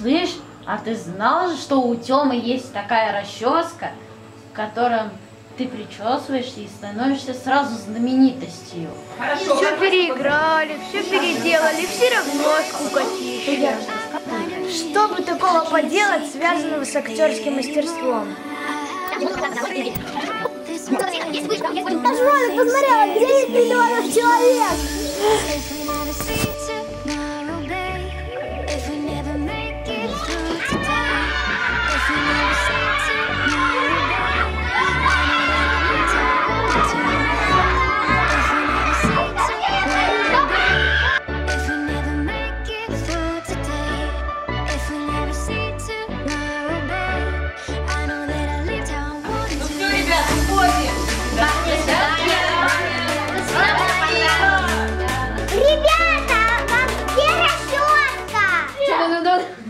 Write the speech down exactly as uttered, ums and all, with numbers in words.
Слышь, а ты знал, что у Тёмы есть такая расческа, которым ты причесываешься и становишься сразу знаменитостью? Хорошо. Все переиграли, все переделали, все равно скукотища. Что бы такого поделать, связанного с актерским мастерством? Позволь, посмотрела, где есть миллионов человек? Ребята, вам где расческа?